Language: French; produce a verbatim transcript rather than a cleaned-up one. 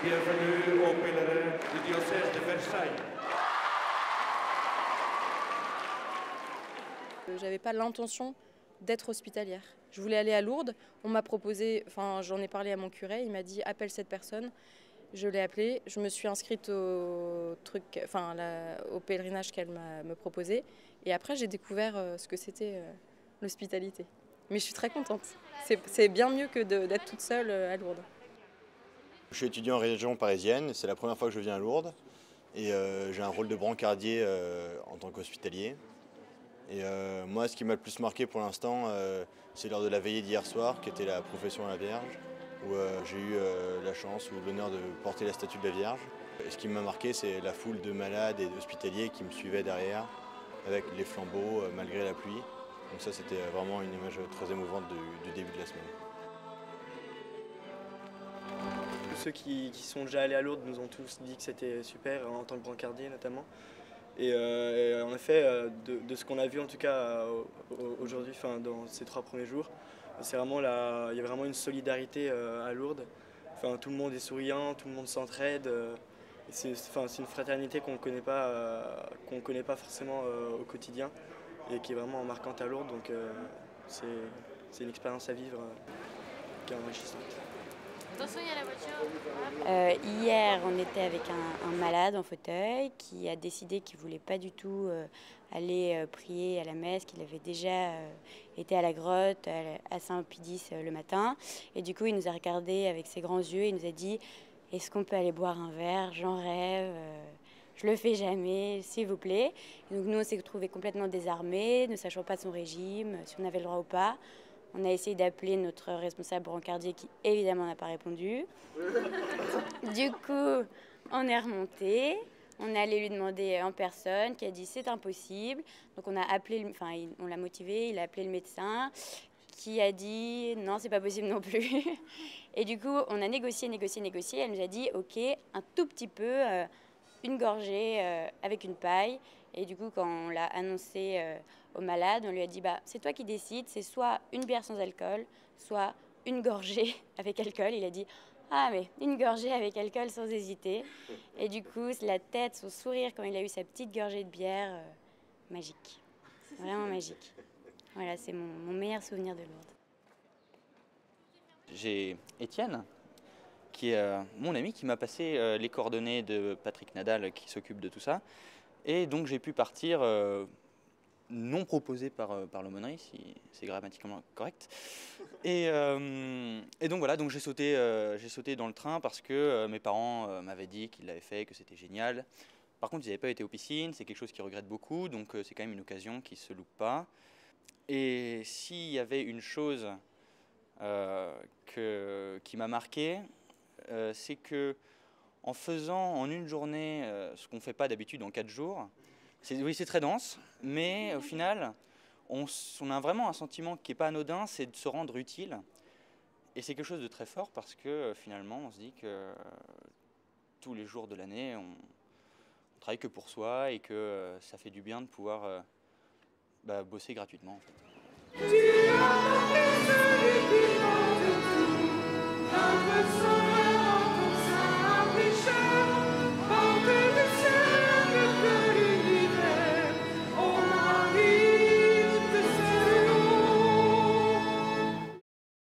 Bienvenue aux pèlerins du diocèse de Versailles. J'avais pas l'intention d'être hospitalière. Je voulais aller à Lourdes. On m'a proposé, enfin j'en ai parlé à mon curé, il m'a dit appelle cette personne. Je l'ai appelée, je me suis inscrite au truc, enfin la, au pèlerinage qu'elle m'a me proposé. Et après j'ai découvert euh, ce que c'était euh, l'hospitalité. Mais je suis très contente. C'est bien mieux que d'être toute seule euh, à Lourdes. Je suis étudiant en région parisienne, c'est la première fois que je viens à Lourdes. Et euh, j'ai un rôle de brancardier euh, en tant qu'hospitalier. Et euh, moi, ce qui m'a le plus marqué pour l'instant, euh, c'est lors de la veillée d'hier soir, qui était la profession à la Vierge, où euh, j'ai eu euh, la chance ou l'honneur de porter la statue de la Vierge. Et ce qui m'a marqué, c'est la foule de malades et d'hospitaliers qui me suivaient derrière, avec les flambeaux, euh, malgré la pluie. Donc ça, c'était vraiment une image très émouvante du, du début de la semaine. Ceux qui, qui sont déjà allés à Lourdes nous ont tous dit que c'était super, en tant que brancardier notamment. Et, euh, et en effet, de, de ce qu'on a vu en tout cas aujourd'hui, enfin, dans ces trois premiers jours, c'est vraiment la, il y a vraiment une solidarité à Lourdes. Enfin, tout le monde est souriant, tout le monde s'entraide. C'est enfin, une fraternité qu'on ne connaît pas, qu'on connaît pas forcément au quotidien et qui est vraiment marquante à Lourdes. Donc c'est une expérience à vivre qui est enrichissante. Attention, il y a la voiture. Euh, hier, on était avec un, un malade en fauteuil qui a décidé qu'il ne voulait pas du tout euh, aller euh, prier à la messe, qu'il avait déjà euh, été à la grotte, à, à Saint-Oppidis euh, le matin. Et du coup, il nous a regardé avec ses grands yeux et il nous a dit « Est-ce qu'on peut aller boire un verre? J'en rêve. Euh, je le fais jamais, s'il vous plaît. » Donc nous, on s'est retrouvés complètement désarmés, ne sachant pas de son régime, si on avait le droit ou pas. On a essayé d'appeler notre responsable brancardier qui, évidemment, n'a pas répondu. Du coup, on est remonté. On est allé lui demander en personne, qui a dit c'est impossible. Donc on a appelé, enfin, on l'a motivé, il a appelé le médecin, qui a dit non, c'est pas possible non plus. Et du coup, on a négocié, négocié, négocié. Elle nous a dit ok, un tout petit peu, euh, une gorgée euh, avec une paille. Et du coup, quand on l'a annoncé euh, au malade, on lui a dit bah, c'est toi qui décides, c'est soit une bière sans alcool, soit une gorgée avec alcool. Il a dit ah, mais une gorgée avec alcool sans hésiter. Et du coup, la tête, son sourire quand il a eu sa petite gorgée de bière, euh, magique. Vraiment magique. Voilà, c'est mon, mon meilleur souvenir de Lourdes. J'ai Étienne, qui est euh, mon ami, qui m'a passé euh, les coordonnées de Patrick Nadal, qui s'occupe de tout ça. Et donc j'ai pu partir, euh, non proposé par, euh, par l'aumônerie, si c'est grammaticalement correct. Et, euh, et donc voilà, donc j'ai sauté, euh, j'ai sauté dans le train parce que euh, mes parents euh, m'avaient dit qu'ils l'avaient fait, que c'était génial. Par contre, ils n'avaient pas été aux piscines, c'est quelque chose qu'ils regrettent beaucoup, donc euh, c'est quand même une occasion qui ne se loupe pas. Et s'il y avait une chose euh, que, qui m'a marqué, euh, c'est que en faisant en une journée euh, ce qu'on ne fait pas d'habitude en quatre jours, oui, c'est très dense, mais au final, on, on a vraiment un sentiment qui n'est pas anodin, c'est de se rendre utile. Et c'est quelque chose de très fort parce que euh, finalement, on se dit que euh, tous les jours de l'année, on, on travaille que pour soi et que euh, ça fait du bien de pouvoir euh, bah, bosser gratuitement en fait.